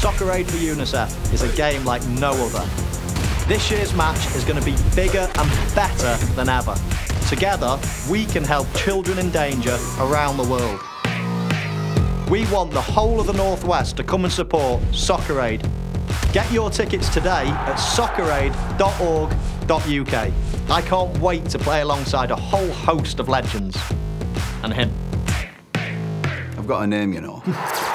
Soccer Aid for Unicef is a game like no other. This year's match is going to be bigger and better than ever. Together, we can help children in danger around the world. We want the whole of the Northwest to come and support Soccer Aid. Get your tickets today at socceraid.org.uk. I can't wait to play alongside a whole host of legends. And him. I've got a name, you know.